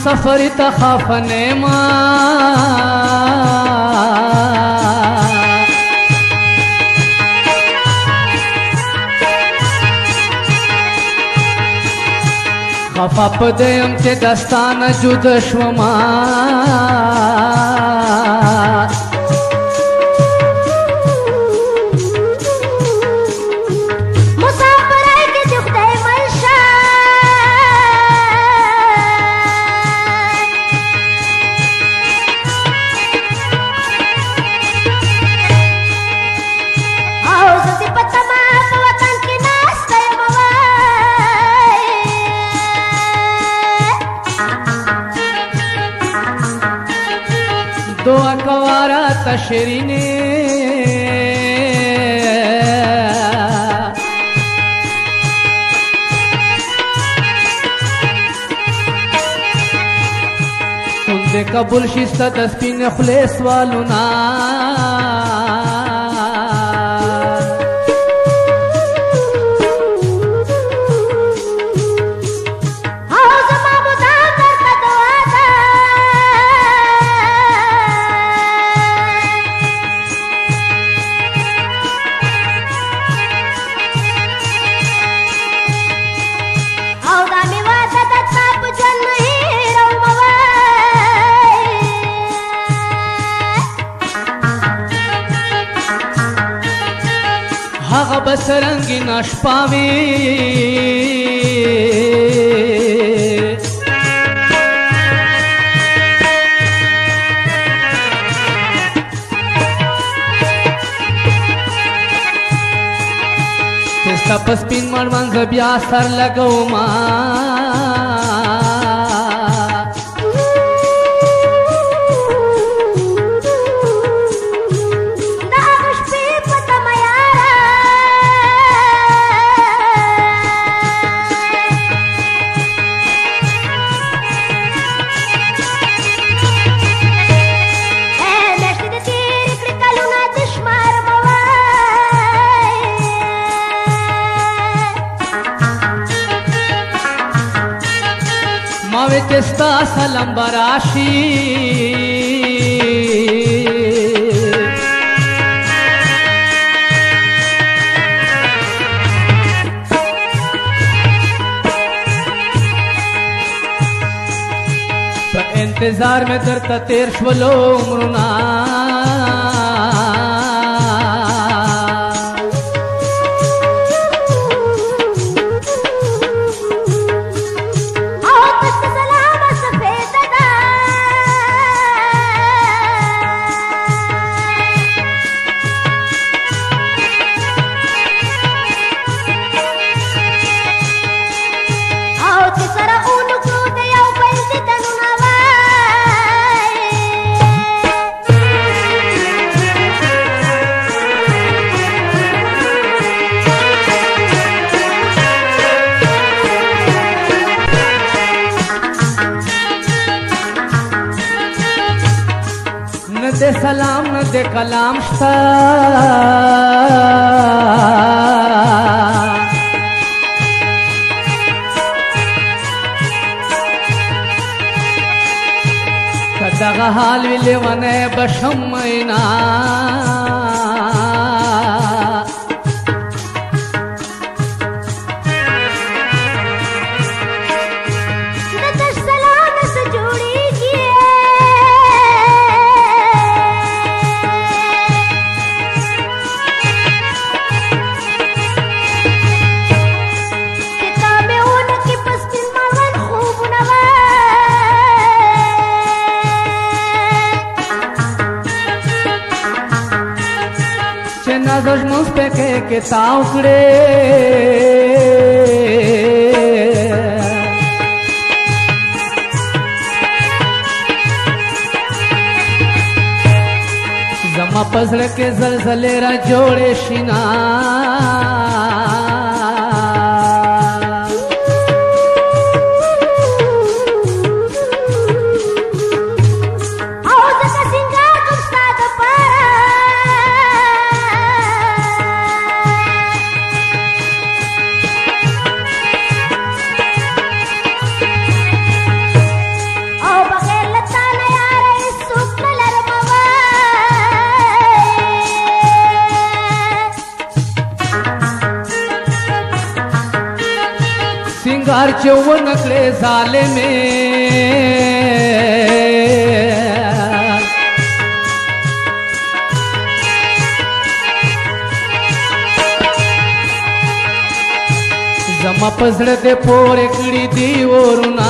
سفر تخافنه ما خفا پدیم چې دستانه جدا شوما دعا کوارا تشرینه تنده قبول شسته د سپین خلیص والونا هغه بسرنګي نشپاوي تستا پسپین مړوند بیا سر لګوما मावे चस्ता सलम बराशी तो इंतजार में दरता तेर शवलो उमरुना दे सलाम न दे कलाम शता कदगा हाल विले वने बशमैना नजर मुझ पे के ताउकड़े जमा पसड़ के जलजले रा जोड़े शिना کار چې ونکړې ظالمې زما په زړه دې پورې کړي دي ورونه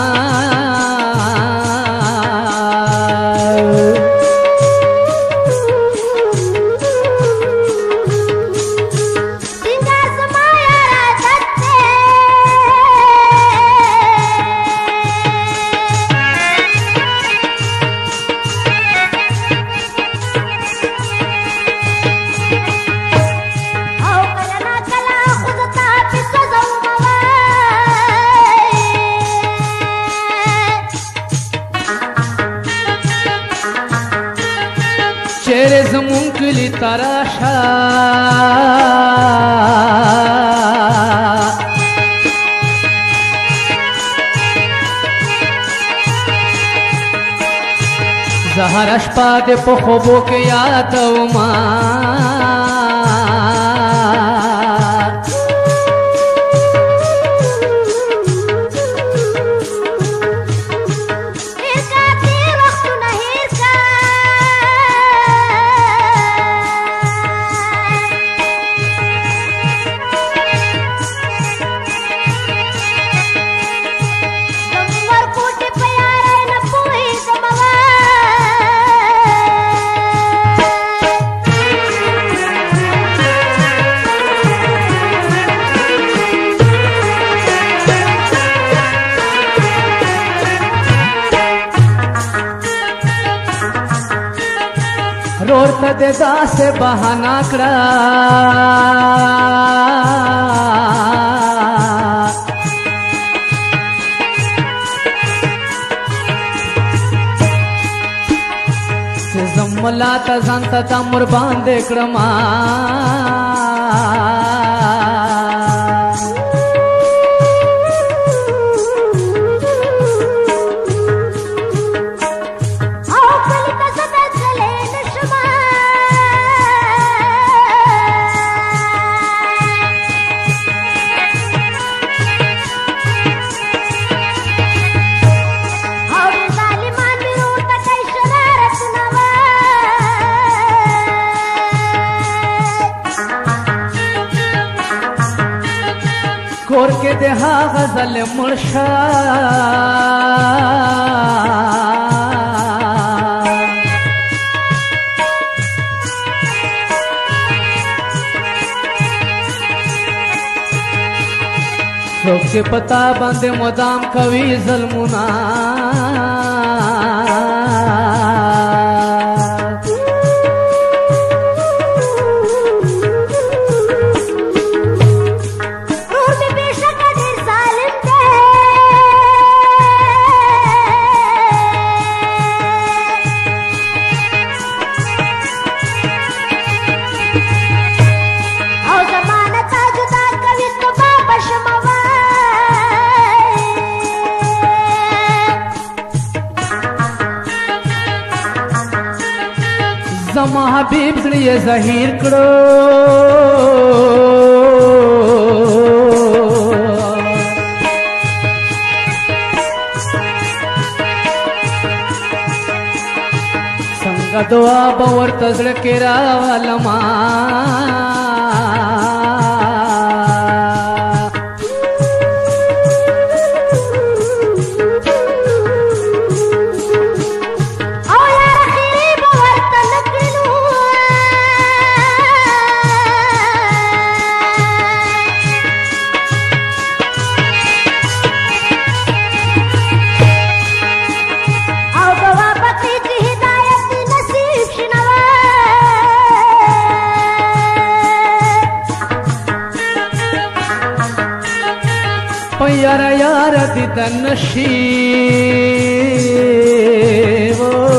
چیرې زمون کلی تراشه زه هره شپه دې په خوبو کې یادومه رور ته دې داسې بهانه کړه چې زه ملا ته ځان ته تمر باندې کړمه کور کې د هغه ظلم مړ شه څوک چې پتا باندې مدام کوي ظلمونه زما حبیب زړه یې ظاهر کړو څنګه دعا به ورته زړه کې راولما یار یار دیدن نشیب